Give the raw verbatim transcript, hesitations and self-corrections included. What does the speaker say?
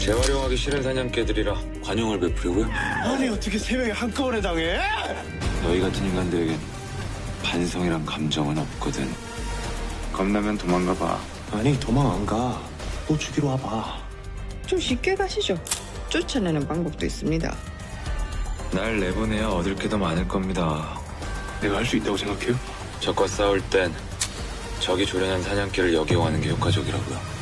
재활용하기 싫은 사냥개들이라 관용을 베풀고요. 아니 어떻게 세 명이 한꺼번에 당해? 너희 같은 인간들에겐 반성이란 감정은 없거든. 겁나면 도망가 봐. 아니 도망 안 가. 또 죽이러 와봐. 좀 쉽게 가시죠. 쫓아내는 방법도 있습니다. 날 내보내야 얻을 게 더 많을 겁니다. 내가 할 수 있다고 생각해요? 적과 싸울 땐 적이 조련한 사냥개를 역이용하는 게 효과적이라고요.